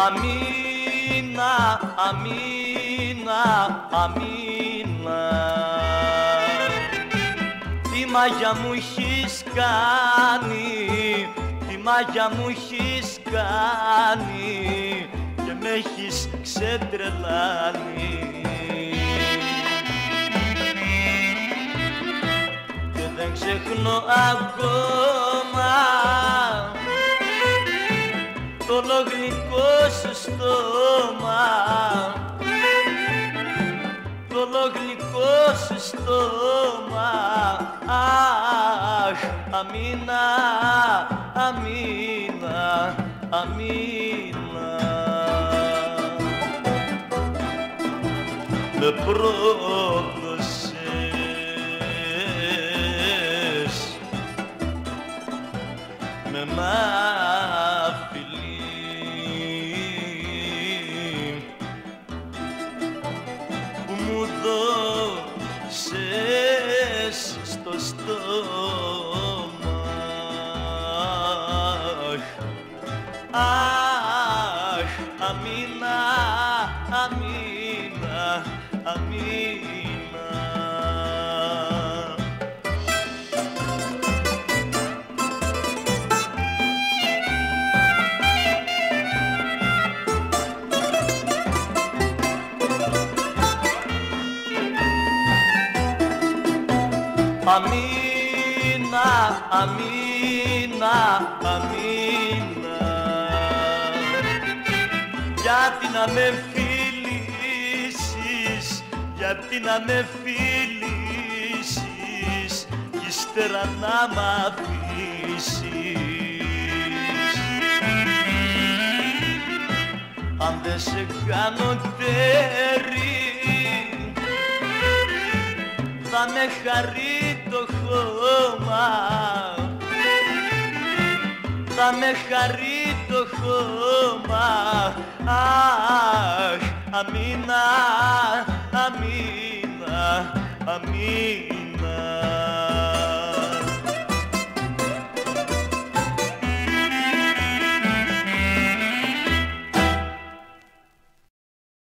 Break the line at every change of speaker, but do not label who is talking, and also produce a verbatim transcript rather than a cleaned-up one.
Αμίνα, αμίνα, αμίνα. Τι μάγια μου έχεις κάνει, τι μάγια μου έχεις κάνει και με έχεις ξετρελάνει. Και δεν ξεχνώ ακόμα το λογλικό σου στόμα, το λογλικό σου στόμα. Αχ, αμίνα, αμίνα, αμίνα. Με πρόδωσες με ένα φιλί που μου δώσες στο στόμα. Αχ, αμίνα, αμίνα, αμίνα. Αμίνα, αμίνα, αμίνα. Γιατί να με φιλήσεις, γιατί να με φιλήσεις κι ύστερα να μ' αφήσεις. Αν δεν σε κάνω τέρι θα με χαρεί το χώμα, θα με χαρεί το χώμα. Αχ, αμίνα, αμίνα, αμίνα.